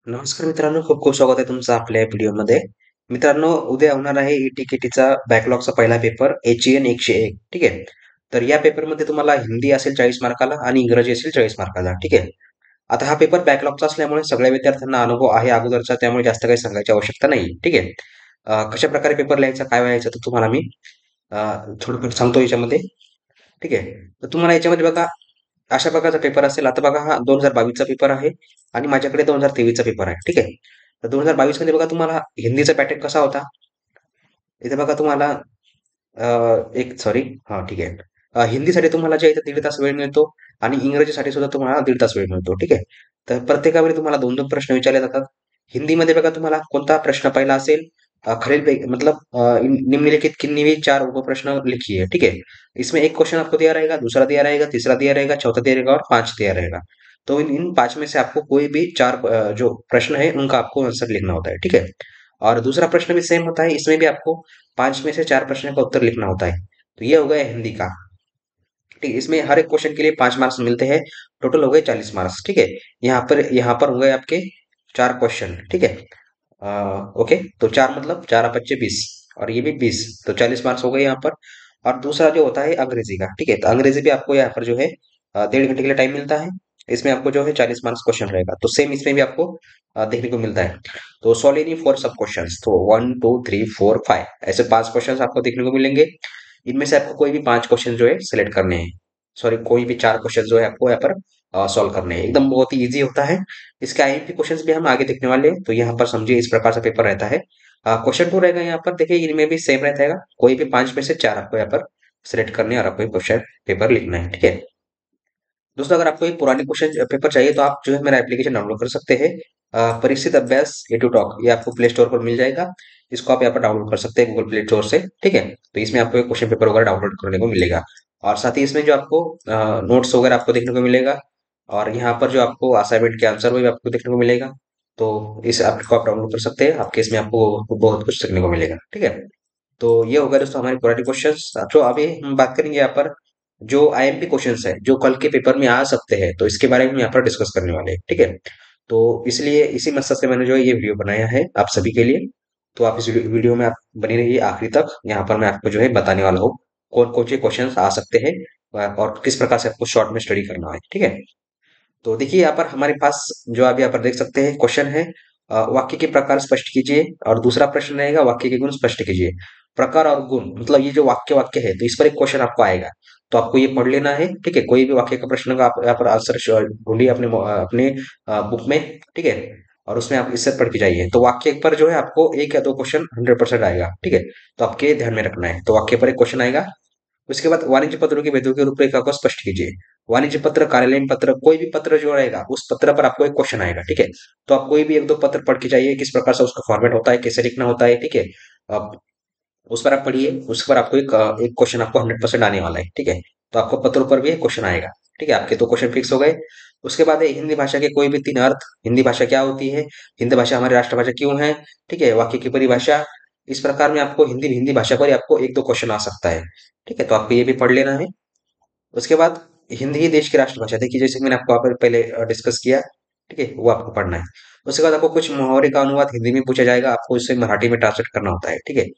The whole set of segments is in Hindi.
नमस्कार मित्रांनो, खूप खूप स्वागत आहे तुमचं आपल्या या व्हिडिओमध्ये. मित्रांनो, उद्या होणार आहे ई-टी-के-टीचा बॅकलॉगचा पहिला पेपर एचईएन 101. ठीक आहे. तर या पेपरमध्ये तुम्हाला हिंदी असेल 40 मार्काला आणि इंग्रजी असेल 40 मार्काला. ठीक आहे. आता हा पेपर बॅकलॉगचा असल्यामुळे सगळ्या विद्यार्थ्यांना अनुभव आहे अगोदरचा, त्यामुळे जास्त काही सांगायची आवश्यकता नाही. ठीक आहे. कशा प्रकारे पेपर लिहायचा, काय लिहायचं तर तुम्हाला मी अ, थोडंफार सांगतो याच्यामध्ये. ठीक आहे. तर तुम्हाला याच्यामध्ये बघा अशा प्रकारचा पेपर असेल. आता बघा हा 2022 चा पेपर आहे आणि माझ्याकडे 2023 चा पेपर आहे. ठीक आहे. तर 2022 मध्ये बघा तुम्हाला हिंदीचा पॅटर्न कसा होता? इथे बघा तुम्हाला अ, एक सॉरी हां, ठीक आहे. हिंदीसाठी तुम्हाला जे आहे ते 1.5 तास वेळ मिळतो आणि इंग्रजीसाठी सुद्धा तुम्हाला 1.5 तास वेळ मिळतो. ठीक आहे. तर प्रत्येकावेळी तुम्हाला 2-2 प्रश्न विचारले जातात. हिंदीमध्ये बघा तुम्हाला कोणता प्रश्न पहिला असेल खलील मतलब निम्नलिखित किन्हीं भी 4 उपप्रश्न लिखिए, ठीक है? इसमें एक क्वेश्चन आपको दिया रहेगा, दूसरा दिया रहेगा, तीसरा दिया रहेगा, चौथा दिया रहेगा और 5 दिया रहेगा। तो इन इन 5 में से आपको कोई भी 4 जो प्रश्न है उनका आपको आंसर लिखना होता है, ठीक है? और दूसरा प्रश्न भी सेम होता है, इसमें भी आपको 5 में से 4 प्रश्न का उत्तर लिखना होता है। तो ये हो गया हिंदी का। ठीक है, इसमें हर एक क्वेश्चन के लिए 5 मार्क्स मिलते हैं, टोटल हो गए 40 मार्क्स, ठीक है? यहाँ पर हो गए आपके 4 क्वेश्चन, ठीक है? ओके, तो 4 मतलब 4 पच्चे 20 और ये भी 20, तो 40 मार्क्स हो गए यहाँ पर। और दूसरा जो होता है अंग्रेजी का, ठीक है? तो अंग्रेजी भी आपको यहाँ पर जो है 1.5 घंटे के लिए टाइम मिलता है। इसमें आपको जो है 40 मार्क्स क्वेश्चन रहेगा, तो सेम इसमें भी आपको देखने को मिलता है। तो सॉल्व एनी 4 सब क्वेश्चंस, तो 1 2 3 4 5 ऐसे 5 क्वेश्चंस आपको देखने को मिलेंगे। इनमें से आपको कोई भी 5 क्वेश्चन जो है सिलेक्ट करने हैं, सॉरी कोई भी 4 क्वेश्चन जो है आपको यहाँ पर सॉल्व करने हैं। एकदम बहुत ही ईजी होता है। इसके आईएमपी क्वेश्चंस भी हम आगे देखने वाले हैं, तो यहाँ पर समझिए इस प्रकार से पेपर रहता है। क्वेश्चन 2 रहेगा यहाँ पर, देखिए इनमें भी सेम रहता है, कोई भी 5 में से 4 आपको यहाँ पर सिलेक्ट करने हैं और आपको क्वेश्चन पेपर लिखना है, ठीक है? दोस्तों, अगर आपको एक पुराने क्वेश्चन पेपर चाहिए तो आप जो है मेरा एप्लीकेशन डाउनलोड कर सकते हैं। परीक्षित अभ्यास ए टू टॉक, ये आपको प्ले स्टोर पर मिल जाएगा। इसको आप यहाँ पर डाउनलोड कर सकते हैं गूगल प्ले स्टोर से, ठीक है? तो इसमें आपको एक क्वेश्चन पेपर वगैरह डाउनलोड करने को मिलेगा और साथ ही इसमें जो आपको नोट्स वगैरह आपको देखने को मिलेगा और यहाँ पर जो आपको असाइनमेंट के आंसर वो भी आपको देखने को मिलेगा। तो इस ऐप को आप डाउनलोड कर सकते हैं, आपके इसमें आपको बहुत कुछ सीखने को मिलेगा, ठीक है? तो ये हो गया दोस्तों हमारे पुराने क्वेश्चंस। तो अभी हम बात करेंगे यहाँ पर जो आईएमपी क्वेश्चंस है जो कल के पेपर में आ सकते हैं, तो इसके बारे में हम यहाँ पर डिस्कस करने वाले हैं, ठीक है? तो इसलिए इसी मकसद से मैंने जो है ये वीडियो बनाया है आप सभी के लिए। तो आप इस वीडियो में आप बने रहिए आखिरी तक। यहाँ पर मैं आपको जो है बताने वाला हूँ कौन कौन से क्वेश्चन आ सकते हैं और किस प्रकार से आपको शॉर्ट में स्टडी करना है, ठीक है? तो देखिए यहाँ पर हमारे पास जो आप यहाँ पर देख सकते हैं क्वेश्चन है, वाक्य के प्रकार स्पष्ट कीजिए और दूसरा प्रश्न रहेगा वाक्य के गुण स्पष्ट कीजिए। प्रकार और गुण मतलब ये जो वाक्य वाक्य है तो इस पर एक क्वेश्चन आपको आएगा, तो आपको ये पढ़ लेना है, ठीक है? कोई भी वाक्य का प्रश्न का आप यहाँ पर आंसर ढूंढिए अपने बुक में, ठीक है? और उसमें आप इससे पढ़ के जाइए, तो वाक्य पर जो है आपको एक या दो क्वेश्चन 100% आएगा, ठीक है? तो आपके ध्यान में रखना है। तो वाक्य पर एक क्वेश्चन आएगा, उसके बाद वाणिज्य पत्रों की भेदों की रूपरेखा को स्पष्ट कीजिए। वाणिज्य पत्र, कार्यालयीन पत्र, कोई भी पत्र जो रहेगा उस पत्र पर आपको एक क्वेश्चन आएगा, ठीक है? तो आप कोई भी एक दो पत्र पढ़ के जाइए, किस प्रकार से उसका फॉर्मेट होता है, कैसे लिखना होता है, ठीक है? आप उस पर आप पढ़िए, उस पर आपको एक क्वेश्चन आपको 100% आने वाला है, ठीक है? तो आपको पत्रों पर भी एक क्वेश्चन आएगा, ठीक है? आपके दो क्वेश्चन फिक्स हो गए। उसके बाद है हिंदी भाषा के कोई भी 3 अर्थ। हिंदी भाषा क्या होती है? हिंदी भाषा हमारी राष्ट्रभाषा क्यों है? ठीक है? वाक्य की परिभाषा। इस प्रकार में आपको हिंदी हिंदी भाषा पर ही आपको 1-2 क्वेश्चन आ सकता है, ठीक है? तो आपको ये भी पढ़ लेना है। उसके बाद हिंदी ही देश की राष्ट्रभाषा, देखिए जैसे कि मैंने आपको यहाँ पर पहले डिस्कस किया, ठीक है? वो आपको पढ़ना है। उसके बाद आपको कुछ मुहावरे का अनुवाद हिंदी में पूछा जाएगा, आपको इसे मराठी में ट्रांसलेट करना होता है, ठीक है?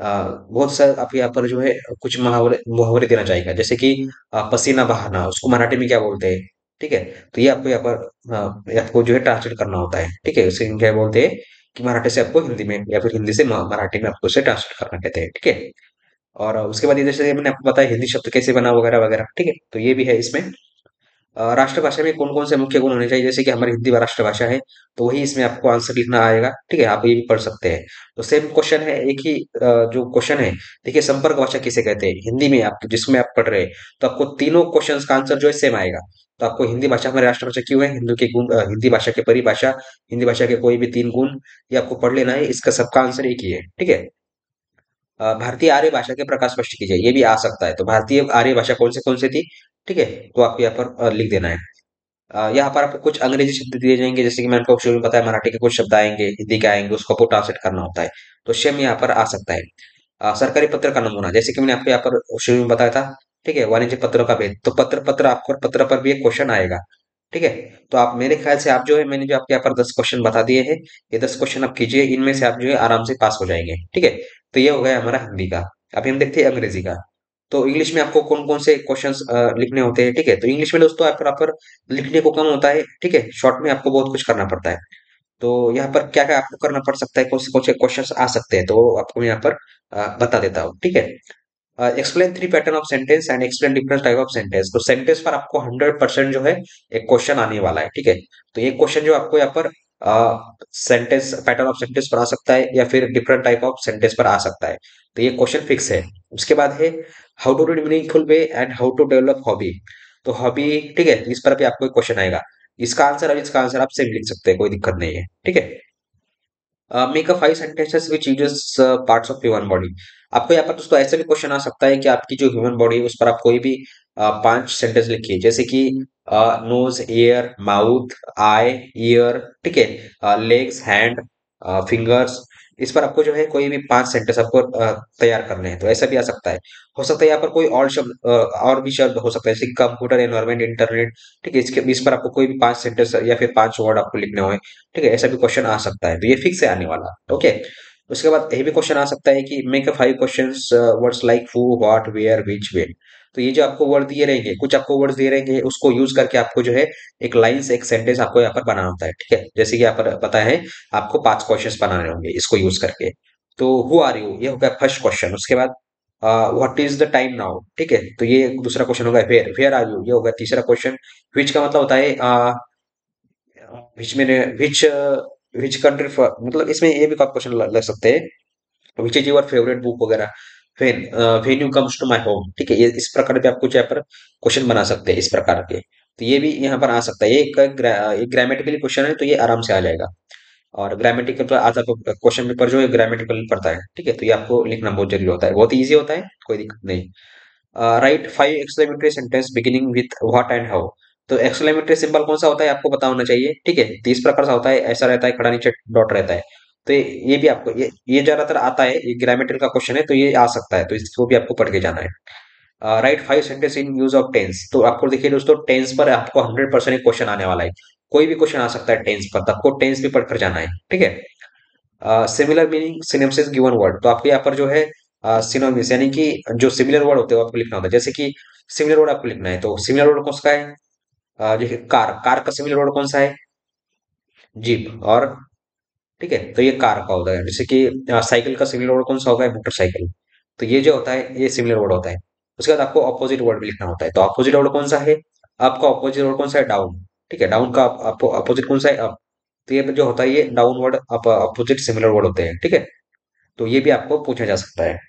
बहुत सा आप यहाँ पर जो है कुछ मुहावरे मुहावरे देना चाहेगा, जैसे कि पसीना बहाना उसको मराठी में क्या बोलते हैं, ठीक है? तो ये आपको यहाँ पर आपको जो है ट्रांसलेट करना होता है, ठीक है? उसे क्या बोलते हैं कि मराठी से आपको हिंदी में या फिर हिंदी से मराठी में आपको उसे ट्रांसलेट करना कहते हैं, ठीक है? और उसके बाद ये जैसे मैंने आपको बताया हिंदी शब्द कैसे बना वगैरह वगैरह, ठीक है? तो ये भी है इसमें। राष्ट्रभाषा में कौन कौन से मुख्य गुण होने चाहिए, जैसे कि हमारी हिंदी राष्ट्रभाषा है, तो वही इसमें आपको आंसर लिखना आएगा, ठीक है? आप ये भी पढ़ सकते हैं। तो सेम क्वेश्चन है, एक ही जो क्वेश्चन है, देखिए संपर्क भाषा किसे कहते हैं हिंदी में, आप जिसमें आप पढ़ रहे हैं, तो आपको तीनों क्वेश्चंस का आंसर जो है सेम आएगा। तो आपको हिंदी भाषा हमारी राष्ट्रभाषा क्यों है, हिंदू के गुण, हिंदी भाषा की परिभाषा, हिंदी भाषा के कोई भी 3 गुण, ये आपको पढ़ लेना है। इसका सबका आंसर एक ही है, ठीक है? भारतीय आर्य भाषा के प्रकार स्पष्ट कीजिए, ये भी आ सकता है। तो भारतीय आर्य भाषा कौन से थी, ठीक है? तो आपको यहाँ पर लिख देना है। यहाँ पर आपको कुछ अंग्रेजी शब्द दिए जाएंगे, जैसे कि मैंने आपको शुरू में बताया मराठी के कुछ शब्द आएंगे, हिंदी के आएंगे, उसको आपको ट्रांसलेट करना होता है। तो सेम यहाँ पर आ सकता है। सरकारी पत्र का नमूना, जैसे कि मैंने आपको यहाँ पर शुरू में बताया था, ठीक है? वाणिज्य पत्रों का भेद, तो पत्र पत्र आपको पत्र पर भी एक क्वेश्चन आएगा। ठीक है। तो आप मेरे ख्याल से आप जो है, मैंने जो आपके यहाँ पर 10 क्वेश्चन बता दिए हैं, ये 10 क्वेश्चन आप कीजिए, इनमें से आप जो है आराम से पास हो जाएंगे। ठीक है। तो ये हो गया हमारा हिंदी का। अभी हम देखते हैं अंग्रेजी का। तो इंग्लिश में आपको कौन कौन से क्वेश्चंस लिखने होते हैं। ठीक है। तो इंग्लिश में दोस्तों आप प्रॉपर लिखने को कम होता है। ठीक है। शॉर्ट में आपको बहुत कुछ करना पड़ता है। तो यहाँ पर क्या क्या आपको करना पड़ सकता है, कौन से क्वेश्चन आ सकते हैं, तो आपको मैं यहाँ पर बता देता हूँ। ठीक है। Explain 3 pattern of sentence and explain different type of sentence. तो सेंटेंस पर आपको 100% जो है एक क्वेश्चन आने वाला है। ठीक है। तो एक क्वेश्चन जो आपको यहाँ पर सेंटेंस पैटर्न ऑफ सेंटेंस पर आ सकता है, या फिर डिफरेंट टाइप ऑफ सेंटेंस पर आ सकता है। तो ये क्वेश्चन फिक्स है। उसके बाद है how to read meaningful way and how to develop hobby. तो हॉबी, ठीक है, इस पर भी आपको एक क्वेश्चन आएगा। इसका आंसर और इसका आंसर आप सेम लिख सकते हैं, कोई दिक्कत नहीं है। ठीक है। Make a 5 sentences which uses parts of human body। आपको यहाँ पर दोस्तों ऐसे भी क्वेश्चन आ सकता है कि आपकी जो ह्यूमन बॉडी है उस पर आप कोई भी 5 सेंटेंस लिखिए, जैसे कि nose, ear, mouth, eye, ear, ठीक है, लेग्स, हैंड, फिंगर्स। इस पर आपको जो है कोई भी 5 सेंटेंस आपको तैयार करने हैं, तो ऐसा भी आ सकता है। हो सकता है यहाँ पर कोई और शब्द, और भी शब्द हो सकता है, जैसे कंप्यूटर, एनवायरमेंट, इंटरनेट। ठीक है। इसके इस पर आपको कोई भी 5 सेंटेंस या फिर 5 वर्ड आपको लिखने हो। ठीक है। ऐसा भी क्वेश्चन आ सकता है, तो ये फिक्स है आने वाला। ओके। उसके बाद ये भी क्वेश्चन आ सकता है कि make a 5 questions words like who, what, where, which, when. तो ये जो आपको वर्ड दिए रहेंगे, कुछ आपको वर्ड्स दिए रहेंगे, उसको यूज करके आपको जो है एक लाइन से एक सेंटेंस आपको यहाँ पर बनाना होता है। ठीक है। जैसे कि यहाँ पर पता है आपको 5 क्वेश्चंस बनाने होंगे इसको यूज करके। तो हु आर यू, ये हो गया फर्स्ट क्वेश्चन। उसके बाद what is the time now. ठीक है। तो ये दूसरा क्वेश्चन होगा। वेयर आर यू, ये होगा तीसरा क्वेश्चन। विच का मतलब होता है विच में, विच विच कंट्री, मतलब इसमें ये भी आप क्वेश्चन लग सकते हैं, which is your favourite book वगैरह। When when you comes to my home. ठीक है। ये इस प्रकार के आप कुछ यहाँ पर क्वेश्चन बना सकते हैं इस प्रकार के। तो ये भी यहाँ पर आ सकता है। ये एक ग्रामेटिकली क्वेश्चन है, तो ये आराम से आ जाएगा। और ग्रामेटिकल पर आता है क्वेश्चन पेपर जो है ग्रामेटिकल पड़ता है। ठीक है। तो ये आपको लिखना बहुत जरूरी होता है, बहुत ईजी होता है, कोई दिक्कत नहीं। Write 5 exclamatory sentence beginning with what and how. तो एक्सक्लेमेटरी सिंबल कौन सा होता है आपको पता होना चाहिए। ठीक है। तो इस प्रकार से होता है, ऐसा रहता है, खड़ा नीचे डॉट रहता है। तो ये भी आपको, ये ज्यादातर आता है, ये ग्रामेटिकल का क्वेश्चन है, तो ये आ सकता है, तो इसको भी आपको पढ़ के जाना है। Write 5 sentence in use of tense. तो आपको देखिए दोस्तों, टेंस पर आपको 100% एक क्वेश्चन आने वाला है। कोई भी क्वेश्चन आ सकता है टेंस पर, तो आपको टेंस भी पढ़कर जाना है। ठीक है। Similar meaning synonyms given word. तो आपको यहाँ पर जो है सिनोनिम्स, यानी कि जो सिमिलर वर्ड होते हैं वो आपको लिखना होता है। जैसे कि सिमिलर वर्ड आपको लिखना है, तो सिमिलर वर्ड कौन सा है। जैसे कार, कार का सिमिलर वर्ड कौन सा है, जीप। और ठीक है, तो ये कार का होता है। जैसे कि साइकिल का सिमिलर वर्ड कौन सा होगा, मोटरसाइकिल। तो ये जो होता है ये सिमिलर वर्ड होता है। उसके बाद आपको अपोजिट वर्ड भी लिखना होता है। तो अपोजिट वर्ड कौन सा है, आपका अपोजिट वर्ड कौन सा है, डाउन। ठीक है। डाउन का अपोजिट कौन सा है, अप। तो ये जो होता है ये down word opposite similar word होते हैं। ठीक है। तो ये भी आपको पूछा जा सकता है।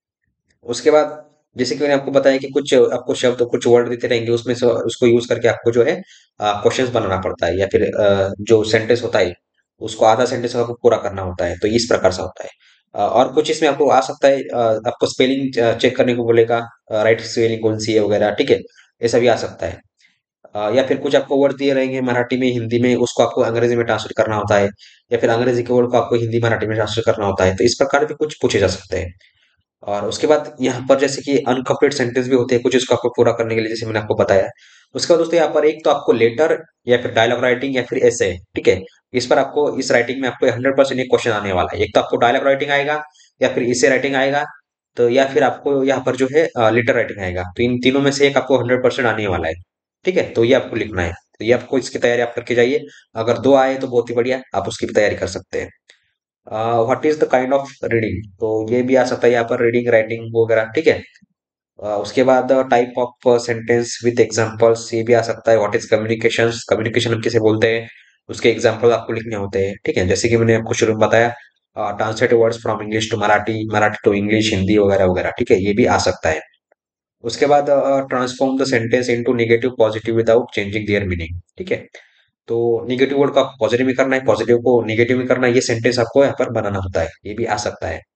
उसके बाद जैसे कि मैंने आपको बताया कि कुछ आपको शब्द, कुछ वर्ड देते रहेंगे, उसमें से उसको यूज करके आपको जो है क्वेश्चंस बनाना पड़ता है, या फिर जो सेंटेंस होता है उसको आधा सेंटेंस आपको पूरा करना होता है। तो इस प्रकार से होता है। और कुछ इसमें आपको आ सकता है, आपको स्पेलिंग चेक करने को बोलेगा, राइट स्पेलिंग कौन सी है वगैरह। ठीक है। ऐसा भी आ सकता है। या फिर कुछ आपको वर्ड दिए रहेंगे मराठी में, हिंदी में, उसको आपको अंग्रेजी में ट्रांसलेट करना होता है, या फिर अंग्रेजी के वर्ड को आपको हिंदी मराठी में ट्रांसलेट करना होता है। तो इस प्रकार भी कुछ पूछे जा सकते हैं। और उसके बाद यहाँ पर जैसे कि अनकम्प्लीट सेंटेंस भी होते हैं कुछ, इसको आपको पूरा करने के लिए, जैसे मैंने आपको बताया। उसके बाद दोस्तों यहाँ पर एक तो आपको लेटर, या फिर डायलॉग राइटिंग, या फिर ऐसे। ठीक है। इस पर आपको, इस राइटिंग में आपको 100% एक क्वेश्चन आने वाला है। एक तो आपको डायलॉग राइटिंग आएगा, या फिर इसे राइटिंग आएगा, तो या फिर आपको यहाँ पर जो है लेटर राइटिंग आएगा। तो इन तीनों में से एक आपको 100% आने वाला है। ठीक है। तो ये आपको लिखना है। तो ये आपको, इसकी तैयारी आप करके जाइए। अगर 2 आए तो बहुत ही बढ़िया, आप उसकी भी तैयारी कर सकते हैं। What is the kind of reading. तो ये भी आ सकता है यहाँ पर, रीडिंग, राइटिंग वगैरह। ठीक है। उसके बाद type of sentence with examples, ये भी आ सकता है। व्हाट इज कम्युनिकेशन, कम्युनिकेशन हम किसे बोलते हैं, उसके एग्जांपल आपको लिखने होते हैं। ठीक है। जैसे कि मैंने आपको शुरू में बताया, translate words from English to Marathi, Marathi to English, Hindi वगैरह वगैरह। ठीक है। ये भी आ सकता है। उसके बाद transform the sentence into negative positive without changing their meaning. ठीक है। तो निगेटिव वर्ड को आपको पॉजिटिव में करना है, पॉजिटिव को निगेटिव में करना है, ये सेंटेंस आपको यहाँ पर बनाना होता है। ये भी आ सकता है।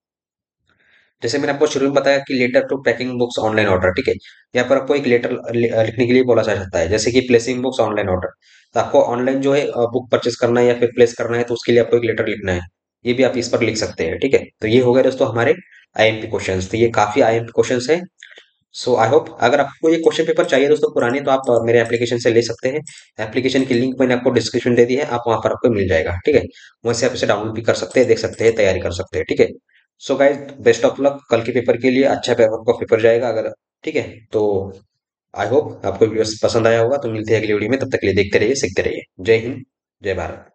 जैसे मैंने आपको शुरू में बताया कि letter to packing books online order. ठीक है। यहाँ पर आपको एक लेटर लिखने के लिए बोला जा सकता है, जैसे कि प्लेसिंग बुक्स ऑनलाइन ऑर्डर। तो आपको ऑनलाइन जो है बुक परचेस करना है या फिर प्लेस करना है, तो उसके लिए आपको एक लेटर लिखना है। ये भी आप इस पर लिख सकते हैं। ठीक है। तो ये हो गए दोस्तों हमारे आईएमपी क्वेश्चंस। तो ये काफी आईएमपी क्वेश्चंस है। सो आई होप अगर आपको ये क्वेश्चन पेपर चाहिए दोस्तों पुराने, तो आप मेरे एप्लीकेशन से ले सकते हैं। एप्लीकेशन की लिंक मैंने आपको डिस्क्रिप्शन दे दी है, आप वहां पर आपको मिल जाएगा, ठीक है। वहां से आप इसे डाउनलोड भी कर सकते हैं, देख सकते हैं, तैयारी कर सकते हैं, ठीक है। So guys, best of luck कल के पेपर के लिए, अच्छा पेपर का पेपर जाएगा अगर, ठीक है। तो आई होप आपको वीडियो पसंद आया होगा, तो मिलते हैं अगली वीडियो में, तब तक के लिए देखते रहिए, सीखते रहिए। जय हिंद, जय भारत।